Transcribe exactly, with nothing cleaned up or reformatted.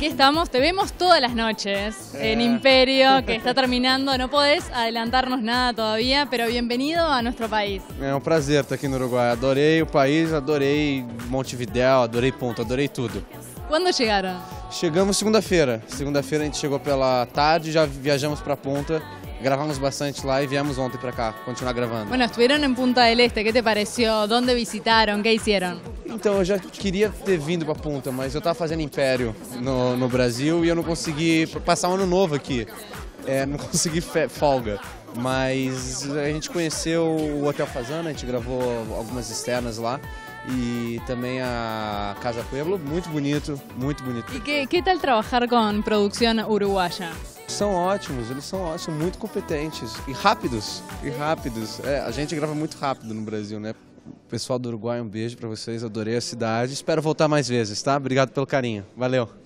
aquí estamos, te vemos todas las noches en Imperio, que está terminando, no podés adelantarnos nada todavía, pero bienvenido a nuestro país. É um prazer estar aqui no Uruguai, adorei o país, adorei Montevidéu, adorei Punta, adorei tudo. ¿Cuándo llegaron? Chegamos segunda-feira, segunda-feira a gente chegou pela tarde, já viajamos para Punta, gravamos bastante lá e viemos ontem para cá, continuar gravando. Bueno, estuvieron en Punta del Este, ¿qué te pareció? ¿Dónde visitaron? ¿Qué hicieron? Então, eu já queria ter vindo para Punta, mas eu estava fazendo Império no, no Brasil e eu não consegui passar um ano novo aqui, é, não consegui folga. Mas a gente conheceu o Hotel Fazana, a gente gravou algumas externas lá. E também a Casa Pueblo, muito bonito, muito bonito. E que, que tal trabalhar com produção uruguaia? São ótimos, eles são ótimos, muito competentes e rápidos, e rápidos. É, a gente grava muito rápido no Brasil, né? Pessoal do Uruguai, um beijo pra vocês, adorei a cidade, espero voltar mais vezes, tá? Obrigado pelo carinho, valeu!